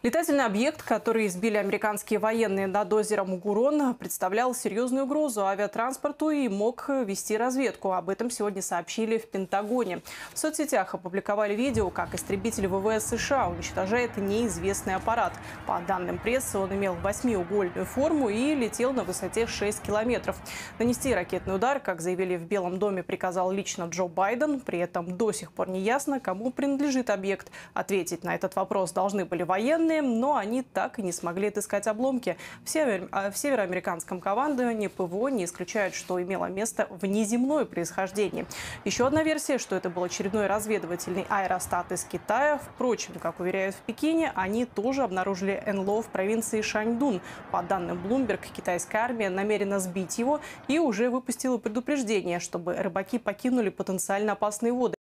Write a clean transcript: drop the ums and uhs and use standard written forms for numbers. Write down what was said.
Летательный объект, который сбили американские военные над озером Гурон, представлял серьезную угрозу авиатранспорту и мог вести разведку. Об этом сегодня сообщили в Пентагоне. В соцсетях опубликовали видео, как истребитель ВВС США уничтожает неизвестный аппарат. По данным прессы, он имел восьмиугольную форму и летел на высоте 6 километров. Нанести ракетный удар, как заявили в Белом доме, приказал лично Джо Байден. При этом до сих пор не ясно, кому принадлежит объект. Ответить на этот вопрос должны были военные, но они так и не смогли отыскать обломки. В североамериканском командовании ПВО не исключают, что имело место внеземное происхождение. Еще одна версия, что это был очередной разведывательный аэростат из Китая. Впрочем, как уверяют в Пекине, они тоже обнаружили НЛО в провинции Шаньдун. По данным Bloomberg, китайская армия намерена сбить его и уже выпустила предупреждение, чтобы рыбаки покинули потенциально опасные воды.